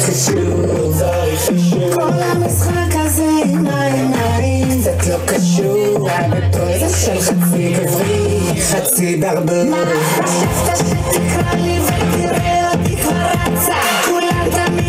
חשוב, כל המשחק הזה עם העיניים זאת לא קשור, הבטוי זה של חצי גברי, חצי ברבור. מה חשבת שתקרא לי ותראה אותי כבר רצה, כולה תמיד